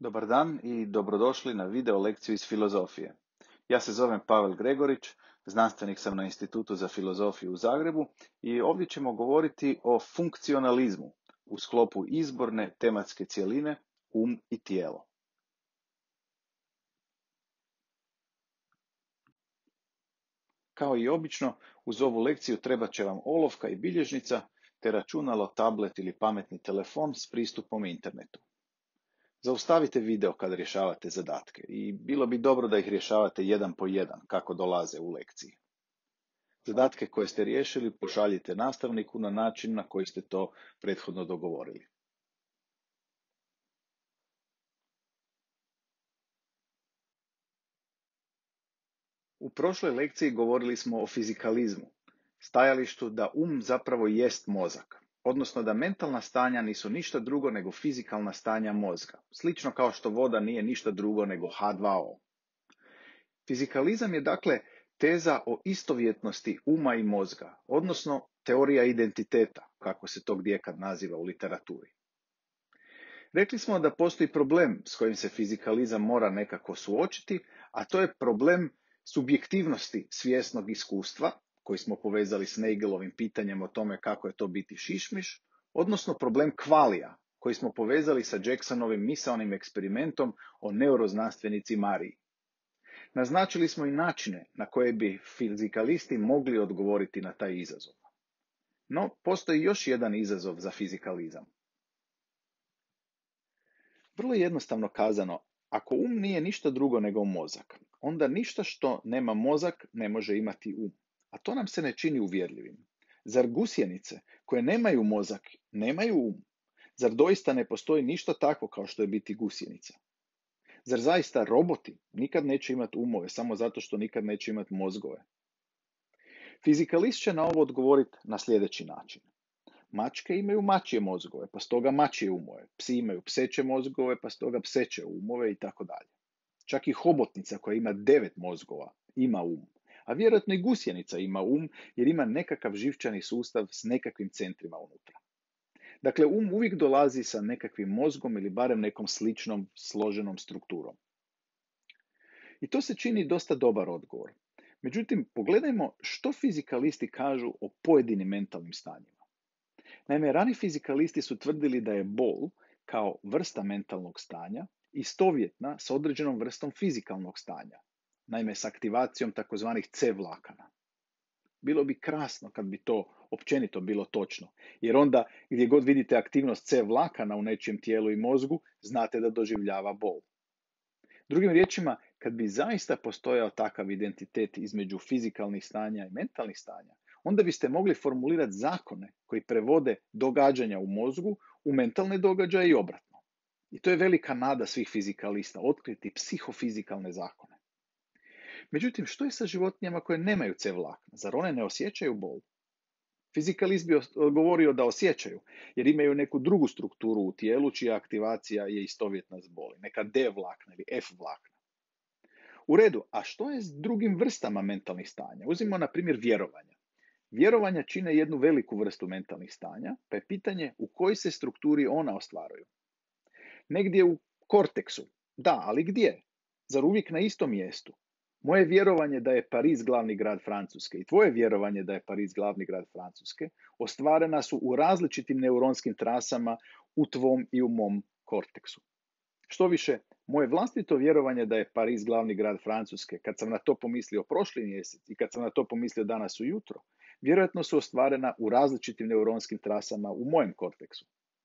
Dobar dan i dobrodošli na video lekciju iz filozofije. Ja se zovem Pavel Gregorić, znanstvenik sam na Institutu za filozofiju u Zagrebu i ovdje ćemo govoriti o funkcionalizmu u sklopu izborne tematske cjeline i tijelo. Kao i obično, uz ovu lekciju trebat će vam olovka i bilježnica te računalo, tablet ili pametni telefon s pristupom internetu. Zaustavite video kad rješavate zadatke i bilo bi dobro da ih rješavate jedan po jedan kako dolaze u lekciji. Zadatke koje ste riješili pošaljite nastavniku na način na koji ste to prethodno dogovorili. U prošloj lekciji govorili smo o fizikalizmu, stajalištu da zapravo jest mozak, odnosno da mentalna stanja nisu ništa drugo nego fizikalna stanja mozga, slično kao što voda nije ništa drugo nego H2O. Fizikalizam je dakle teza o istovjetnosti uma i mozga, odnosno teorija identiteta, kako se to gdje kad naziva u literaturi. Rekli smo da postoji problem s kojim se fizikalizam mora nekako suočiti, a to je problem subjektivnosti svjesnog iskustva, koji smo povezali s Nagelovim pitanjem o tome kako je to biti šišmiš, odnosno problem kvalija, koji smo povezali sa Jacksonovim misaonim eksperimentom o neuroznanstvenici Mariji. Naznačili smo i načine na koje bi fizikalisti mogli odgovoriti na taj izazov. No, postoji još jedan izazov za fizikalizam. Vrlo jednostavno kazano, ako nije ništa drugo nego mozak, onda ništa što nema mozak ne može imati a to nam se ne čini uvjerljivim. Zar gusjenice koje nemaju mozak nemaju Zar doista ne postoji ništa takvo kao što je biti gusjenica? Zar zaista roboti nikad neće imati umove samo zato što nikad neće imati mozgove? Fizikalist će na ovo odgovoriti na sljedeći način. Mačke imaju mačje mozgove, pa stoga mačje umove. Psi imaju pseće mozgove, pa stoga pseće umove i tako dalje. Čak i hobotnica koja ima 9 mozgova ima a vjerojatno i gusjenica ima jer ima nekakav živčani sustav s nekakvim centrima unutra. Dakle, uvijek dolazi sa nekakvim mozgom ili barem nekom sličnom složenom strukturom. I to se čini dosta dobar odgovor. Međutim, pogledajmo što fizikalisti kažu o pojedinim mentalnim stanjima. Naime, rani fizikalisti su tvrdili da je bol, kao vrsta mentalnog stanja, istovjetna s određenom vrstom fizikalnog stanja, naime s aktivacijom takozvanih C vlakana. Bilo bi krasno kad bi to općenito bilo točno, jer onda gdje god vidite aktivnost C vlakana u nečijem tijelu i mozgu, znate da doživljava bol. Drugim riječima, kad bi zaista postojao takav identitet između fizikalnih stanja i mentalnih stanja, onda biste mogli formulirati zakone koji prevode događanja u mozgu u mentalne događaje i obratno. I to je velika nada svih fizikalista, otkriti psihofizikalne zakone. Međutim, što je sa životinjama koje nemaju C vlakna? Zar one ne osjećaju bol? Fizikalist bi govorio da osjećaju, jer imaju neku drugu strukturu u tijelu čija aktivacija je istovjetna s boli, neka D vlakna ili F vlakna. U redu, a što je s drugim vrstama mentalnih stanja? Uzmimo na primjer vjerovanja. Vjerovanja čine jednu veliku vrstu mentalnih stanja, pa je pitanje u kojoj se strukturi ona ostvaruju. Negdje u korteksu. Da, ali gdje? Zar uvijek na istom mjestu? Moje vjerovanje da je Pariz glavni grad Francuske i tvoje vjerovanje da je Pariz glavni grad Francuske ostvarena su u različitim neuronskim trasama u tvom i u mom korteksu. Što više, moje vlastito vjerovanje da je Pariz glavni grad Francuske, kad sam na to pomislio prošli mjesec i kad sam na to pomislio danas ujutro, vjerojatno su ostvarena u različitim neuronskim trasama u mojem korteksu.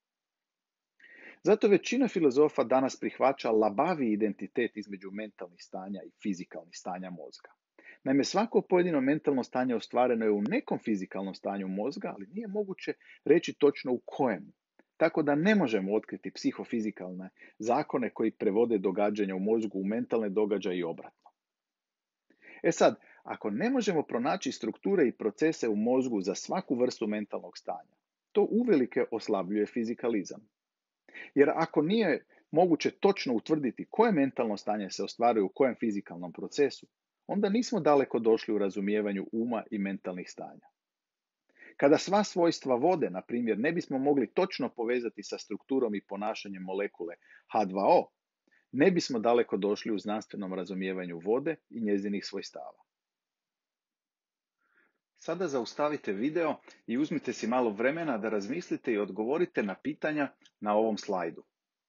Zato većina filozofa danas prihvaća labavi identitet između mentalnih stanja i fizikalnih stanja mozga. Naime, svako pojedino mentalno stanje ostvareno je u nekom fizikalnom stanju mozga, ali nije moguće reći točno u kojemu. Tako da ne možemo otkriti psihofizikalne zakone koji prevode događanja u mozgu u mentalne događaje i obratno. Sad, ako ne možemo pronaći strukture i procese u mozgu za svaku vrstu mentalnog stanja, to uvelike oslabljuje fizikalizam. Jer ako nije moguće točno utvrditi koje mentalno stanje se ostvaruje u kojem fizikalnom procesu, onda nismo daleko došli u razumijevanju uma i mentalnih stanja. Kada sva svojstva vode, na primjer, ne bismo mogli točno povezati sa strukturom i ponašanjem molekule H2O, ne bismo daleko došli u znanstvenom razumijevanju vode i njezinih svojstava. Sada zaustavite video i uzmite si malo vremena da razmislite i odgovorite na pitanja na ovom slajdu.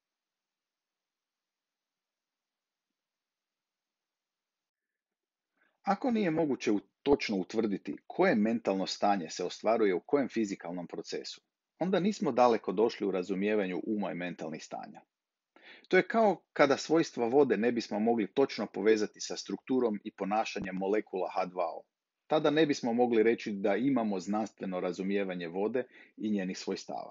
Ako nije moguće točno utvrditi koje mentalno stanje se ostvaruje u kojem fizikalnom procesu, onda nismo daleko došli u razumijevanju uma i mentalnih stanja. To je kao kada svojstva vode ne bismo mogli točno povezati sa strukturom i ponašanjem molekula H2O. Tada ne bismo mogli reći da imamo znanstveno razumijevanje vode i njenih svojstava.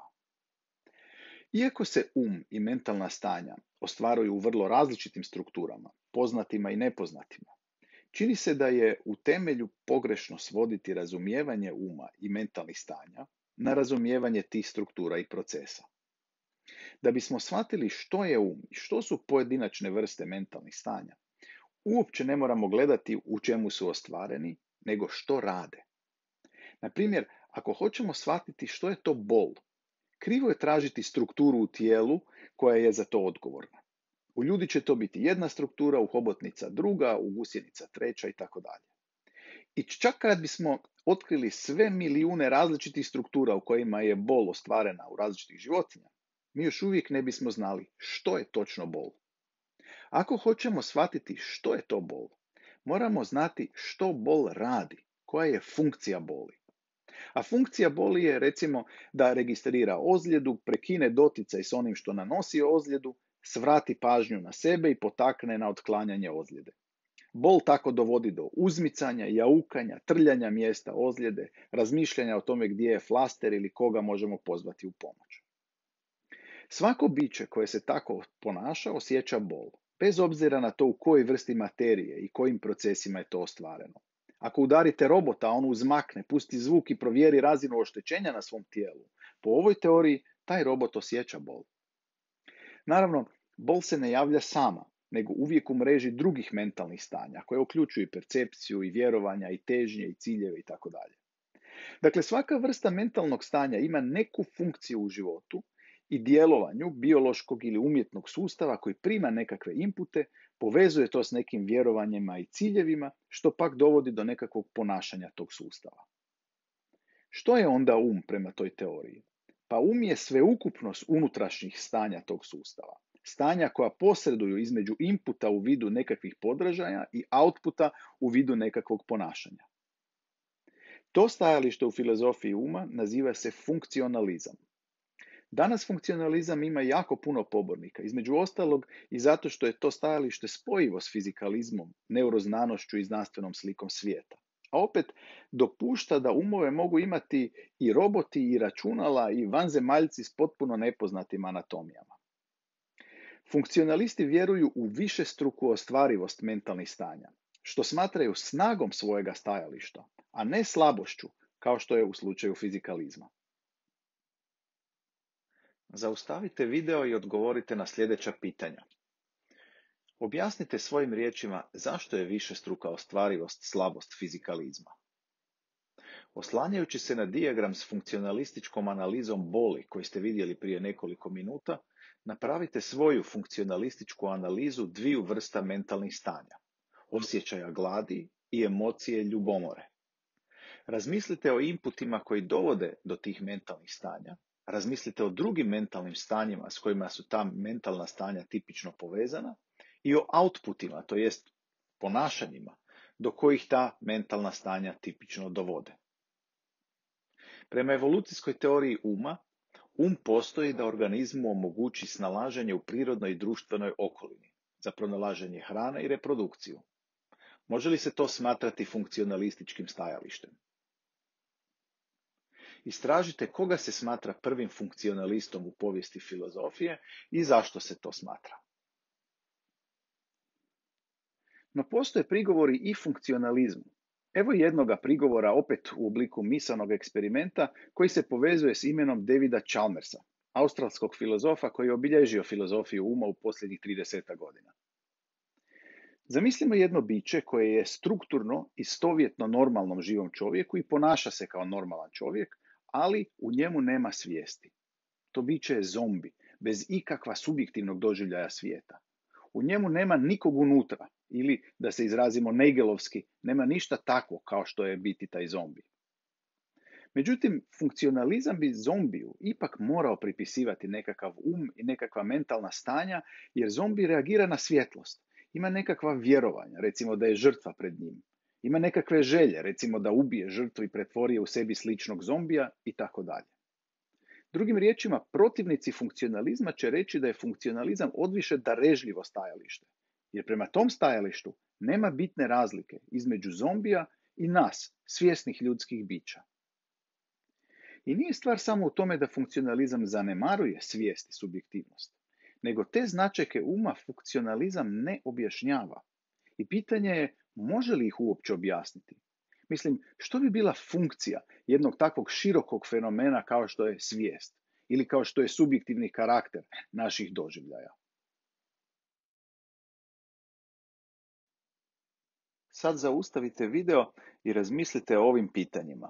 Iako se i mentalna stanja ostvaruju u vrlo različitim strukturama, poznatima i nepoznatima, čini se da je u temelju pogrešno svoditi razumijevanje uma i mentalnih stanja na razumijevanje tih struktura i procesa. Da bismo shvatili što je i što su pojedinačne vrste mentalnih stanja, uopće ne moramo gledati u čemu su ostvareni, nego što rade. Na primjer, ako hoćemo shvatiti što je to bol, krivo je tražiti strukturu u tijelu koja je za to odgovorna. U ljudi će to biti jedna struktura, u hobotnica druga, u gusjenica treća i tako dalje. I čak kad bismo otkrili sve milijune različitih struktura u kojima je bol ostvarena u različitih životinja, mi još uvijek ne bismo znali što je točno bol. Ako hoćemo shvatiti što je to bol, moramo znati što bol radi, koja je funkcija boli. A funkcija boli je, recimo, da registrira ozljedu, prekine doticaj s onim što nanosi ozljedu, svrati pažnju na sebe i potakne na otklanjanje ozljede. Bol tako dovodi do uzmicanja, jaukanja, trljanja mjesta ozljede, razmišljanja o tome gdje je flaster ili koga možemo pozvati u pomoć. Svako biće koje se tako ponaša osjeća bol, bez obzira na to u kojoj vrsti materije i kojim procesima je to ostvareno. Ako udarite robota, on uzmakne, pusti zvuk i provjeri razinu oštećenja na svom tijelu. Po ovoj teoriji, taj robot osjeća bol. Naravno, bol se ne javlja sama, nego uvijek u mreži drugih mentalnih stanja, koje uključuju i percepciju, i vjerovanja, i težnje, i ciljeve itd. Dakle, svaka vrsta mentalnog stanja ima neku funkciju u životu i djelovanju biološkog ili umjetnog sustava koji prima nekakve inpute, povezuje to s nekim vjerovanjima i ciljevima, što pak dovodi do nekakvog ponašanja tog sustava. Što je onda prema toj teoriji? Pa je sveukupnost unutrašnjih stanja tog sustava. Stanja koja posreduju između inputa u vidu nekakvih podražaja i outputa u vidu nekakvog ponašanja. To stajalište u filozofiji uma naziva se funkcionalizam. Danas funkcionalizam ima jako puno pobornika, između ostalog i zato što je to stajalište spojivo s fizikalizmom, neuroznanošću i znanstvenom slikom svijeta. A opet dopušta da umove mogu imati i roboti, i računala, i vanzemaljci s potpuno nepoznatim anatomijama. Funkcionalisti vjeruju u višestruku ostvarivost mentalnih stanja, što smatraju snagom svojega stajališta, a ne slabošću, kao što je u slučaju fizikalizma. Zaustavite video i odgovorite na sljedeća pitanja. Objasnite svojim riječima zašto je višestruka ostvarivost slabost fizikalizma. Oslanjajući se na dijagram s funkcionalističkom analizom boli koji ste vidjeli prije nekoliko minuta, napravite svoju funkcionalističku analizu dviju vrsta mentalnih stanja, osjećaja gladi i emocije ljubomore. Razmislite o inputima koji dovode do tih mentalnih stanja, razmislite o drugim mentalnim stanjima s kojima su ta mentalna stanja tipično povezana i o outputima, to jest ponašanjima, do kojih ta mentalna stanja tipično dovode. Prema evolucijskoj teoriji uma, postoji da organizmu omogući snalaženje u prirodnoj i društvenoj okolini, za pronalaženje hrane i reprodukciju. Može li se to smatrati funkcionalističkim stajalištem? Istražite koga se smatra prvim funkcionalistom u povijesti filozofije i zašto se to smatra. No postoje prigovori i funkcionalizmu. Evo jednoga prigovora opet u obliku misanog eksperimenta koji se povezuje s imenom Davida Chalmersa, australskog filozofa koji je obilježio filozofiju uma u posljednjih 30 godina. Zamislimo jedno biće koje je strukturno istovjetno normalnom živom čovjeku i ponaša se kao normalan čovjek, ali u njemu nema svijesti. To biće je zombi, bez ikakva subjektivnog doživljaja svijeta. U njemu nema nikog unutra, ili, da se izrazimo Nagelovski, nema ništa takvo kao što je biti taj zombi. Međutim, funkcionalizam bi zombiju ipak morao pripisivati nekakav i nekakva mentalna stanja, jer zombi reagira na svjetlost. Ima nekakva vjerovanja, recimo da je žrtva pred njim. Ima nekakve želje, recimo da ubije žrtvu i pretvori je u sebi sličnog zombija i tako dalje. Drugim riječima, protivnici funkcionalizma će reći da je funkcionalizam odviše darežljivo stajalište, jer prema tom stajalištu nema bitne razlike između zombija i nas, svjesnih ljudskih bića. I nije stvar samo u tome da funkcionalizam zanemaruje svijest i subjektivnost, nego te značajke uma funkcionalizam ne objašnjava. I pitanje je, može li ih uopće objasniti? Mislim, što bi bila funkcija jednog takvog širokog fenomena kao što je svijest ili kao što je subjektivni karakter naših doživljaja? Sad zaustavite video i razmislite o ovim pitanjima.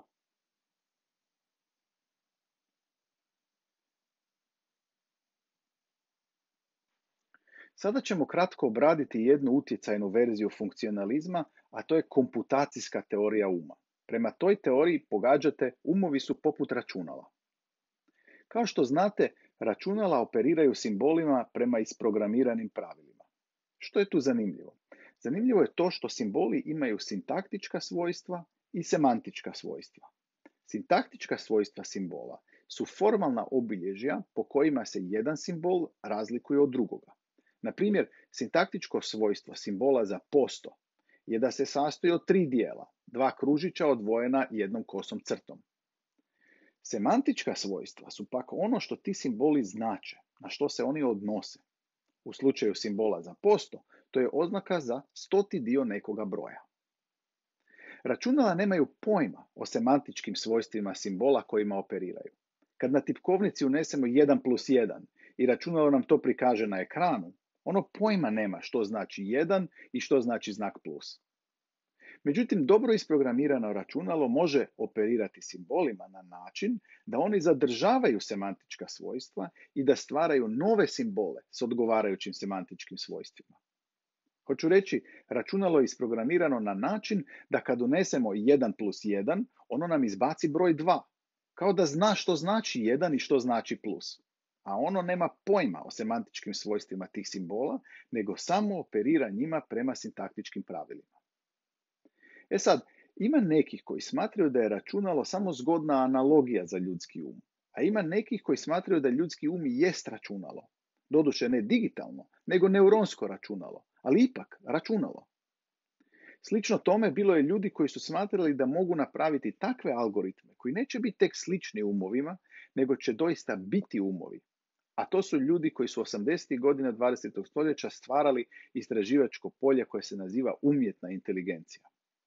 Sada ćemo kratko obraditi jednu utjecajnu verziju funkcionalizma, a to je komputacijska teorija uma. Prema toj teoriji, pogađate, umovi su poput računala. Kao što znate, računala operiraju simbolima prema isprogramiranim pravilima. Što je tu zanimljivo? Zanimljivo je to što simboli imaju sintaktička svojstva i semantička svojstva. Sintaktička svojstva simbola su formalna obilježja po kojima se jedan simbol razlikuje od drugoga. Na primjer, sintaktičko svojstvo simbola za posto je da se sastoji od 3 dijela, 2 kružića odvojena jednom kosom crtom. Semantička svojstva su pak ono što ti simboli znače, na što se oni odnose. U slučaju simbola za posto, to je oznaka za 100. dio nekoga broja. Računala nemaju pojma o semantičkim svojstvima simbola kojima operiraju. Kad na tipkovnici unesemo 1+1 i računalo nam to prikaže na ekranu, ono pojma nema što znači 1 i što znači znak plus. Međutim, dobro isprogramirano računalo može operirati simbolima na način da oni zadržavaju semantička svojstva i da stvaraju nove simbole s odgovarajućim semantičkim svojstvima. Hoću reći, računalo je isprogramirano na način da kad unesemo 1+1, ono nam izbaci broj 2, kao da zna što znači 1 i što znači plus. A ono nema pojma o semantičkim svojstvima tih simbola, nego samo operira njima prema sintaktičkim pravilima. E sad, ima nekih koji smatraju da je računalo samo zgodna analogija za ljudski um, a ima nekih koji smatraju da ljudski um jest računalo. Doduše ne digitalno, nego neuronsko računalo, ali ipak računalo. Slično tome bilo je ljudi koji su smatrali da mogu napraviti takve algoritme koji neće biti tek slični umovima, nego će doista biti umovi. A to su ljudi koji su 80. godina 20. stoljeća stvarali istraživačko polje koje se naziva umjetna inteligencija.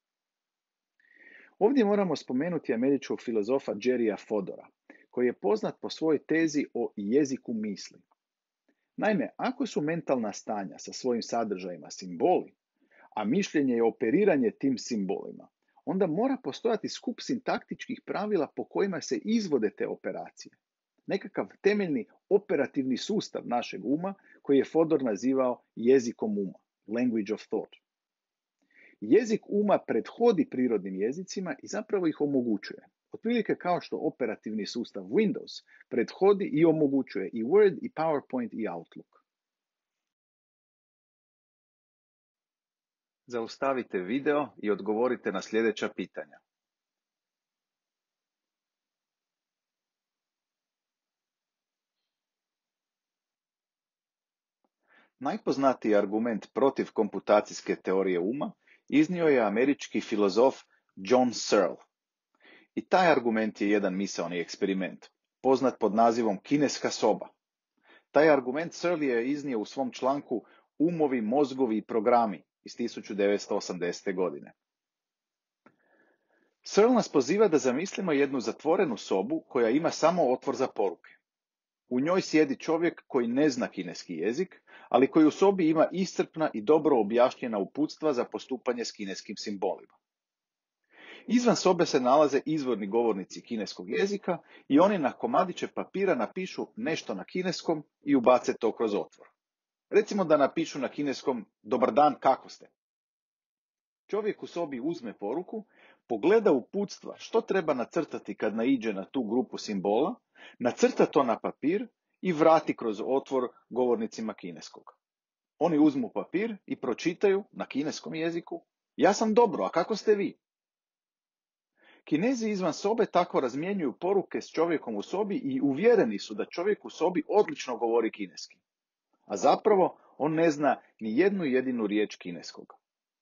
Ovdje moramo spomenuti američkog filozofa Jerrya Fodora, koji je poznat po svojoj tezi o jeziku misli. Naime, ako su mentalna stanja sa svojim sadržajima simboli, a mišljenje je operiranje tim simbolima, onda mora postojati skup sintaktičkih pravila po kojima se izvode te operacije. Nekakav temeljni operativni sustav našeg uma koji je Fodor nazivao jezikom uma, language of thought. Jezik uma prethodi prirodnim jezicima i zapravo ih omogućuje. Otprilike kao što operativni sustav Windows prethodi i omogućuje i Word, i PowerPoint, i Outlook. Zaustavite video i odgovorite na sljedeća pitanja. Najpoznatiji argument protiv komputacijske teorije uma iznio je američki filozof John Searle. I taj argument je jedan misaoni eksperiment, poznat pod nazivom kineska soba. Taj argument Searle je iznio u svom članku Umovi, mozgovi i programi iz 1980. godine. Searle nas poziva da zamislimo jednu zatvorenu sobu koja ima samo otvor za poruke. U njoj sjedi čovjek koji ne zna kineski jezik, ali koji u sobi ima iscrpna i dobro objašnjena uputstva za postupanje s kineskim simbolima. Izvan sobe se nalaze izvorni govornici kineskog jezika i oni na komadiće papira napišu nešto na kineskom i ubace to kroz otvor. Recimo da napišu na kineskom dobar dan, kako ste? Čovjek u sobi uzme poruku, pogleda uputstva što treba nacrtati kad naiđe na tu grupu simbola, nacrta to na papir i vrati kroz otvor govornicima kineskog. Oni uzmu papir i pročitaju na kineskom jeziku: ja sam dobro, a kako ste vi? Kinezi izvan sobe tako razmjenjuju poruke s čovjekom u sobi i uvjereni su da čovjek u sobi odlično govori kineski. A zapravo on ne zna ni jednu jedinu riječ kineskog.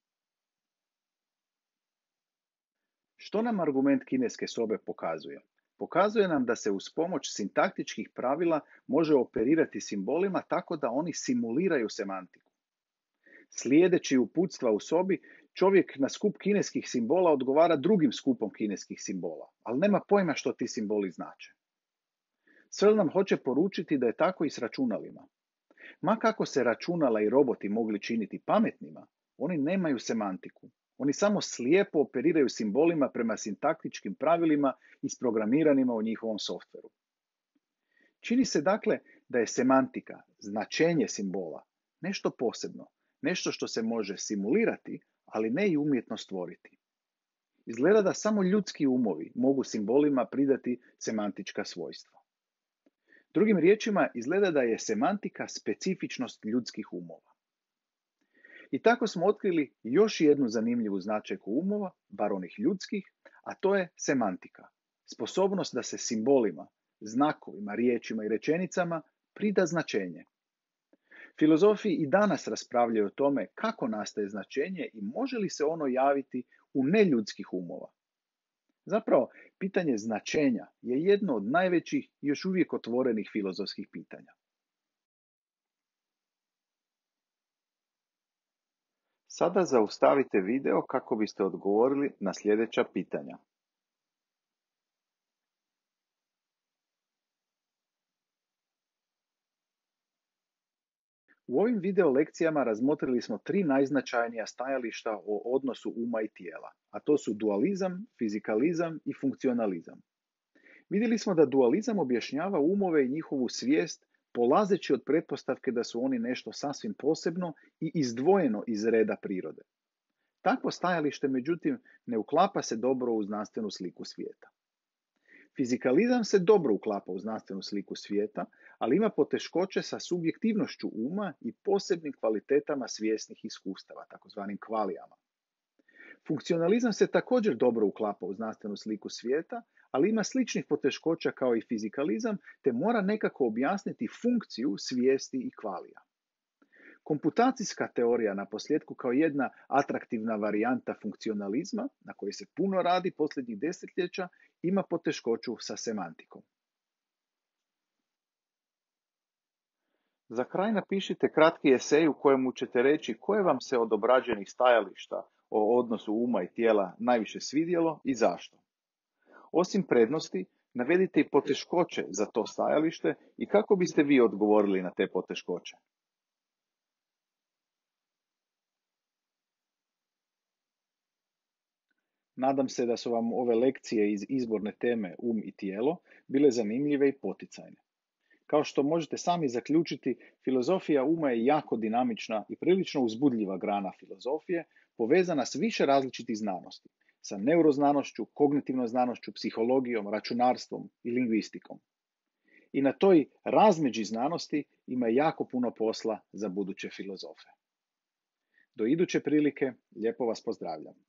Što nam argument kineske sobe pokazuje? Pokazuje nam da se uz pomoć sintaktičkih pravila može operirati simbolima tako da oni simuliraju semantiku. Slijedeći uputstva u sobi, čovjek na skup kineskih simbola odgovara drugim skupom kineskih simbola, ali nema pojma što ti simboli znače. Searle nam hoće poručiti da je tako i s računalima. Ma kako se računala i roboti mogli činiti pametnima, oni nemaju semantiku. Oni samo slijepo operiraju simbolima prema sintaktičkim pravilima isprogramiranima u njihovom softveru. Čini se dakle da je semantika, značenje simbola, nešto posebno, nešto što se može simulirati, ali ne i umjetno stvoriti. Izgleda da samo ljudski umovi mogu simbolima pridati semantička svojstva. Drugim riječima, izgleda da je semantika specifičnost ljudskih umova. I tako smo otkrili još jednu zanimljivu značajku umova, bar onih ljudskih, a to je semantika. Sposobnost da se simbolima, znakovima, riječima i rečenicama prida značenje. Filozofi i danas raspravljaju o tome kako nastaje značenje i može li se ono javiti u neljudskih umova. Zapravo, pitanje značenja je jedno od najvećih i još uvijek otvorenih filozofskih pitanja. Sada zaustavite video kako biste odgovorili na sljedeća pitanja. U ovim video lekcijama razmotrili smo 3 najznačajnija stajališta o odnosu uma i tijela, a to su dualizam, fizikalizam i funkcionalizam. Vidjeli smo da dualizam objašnjava umove i njihovu svijest polazeći od pretpostavke da su oni nešto sasvim posebno i izdvojeno iz reda prirode. Takvo stajalište, međutim, ne uklapa se dobro u znanstvenu sliku svijeta. Fizikalizam se dobro uklapa u znanstvenu sliku svijeta, ali ima poteškoće sa subjektivnošću uma i posebnim kvalitetama svjesnih iskustava, takozvanim kvalijama. Funkcionalizam se također dobro uklapa u znanstvenu sliku svijeta, ali ima sličnih poteškoća kao i fizikalizam, te mora nekako objasniti funkciju svijesti i kvalija. Komputacijska teorija, naposljetku kao jedna atraktivna varijanta funkcionalizma, na kojoj se puno radi posljednjih desetljeća, ima poteškoću sa semantikom. Za kraj napišite kratki esej u kojemu ćete reći koje vam se od obrađenih stajališta o odnosu uma i tijela najviše svidjelo i zašto. Osim prednosti, navedite i poteškoće za to stajalište i kako biste vi odgovorili na te poteškoće. Nadam se da su vam ove lekcije iz izborne teme um i tijelo bile zanimljive i poticajne. Kao što možete sami zaključiti, filozofija uma je jako dinamična i prilično uzbudljiva grana filozofije, povezana s više različitih znanosti, sa neuroznanošću, kognitivnom znanošću, psihologijom, računarstvom i lingvistikom. I na toj razmeđi znanosti ima jako puno posla za buduće filozofe. Do iduće prilike, lijepo vas pozdravljam.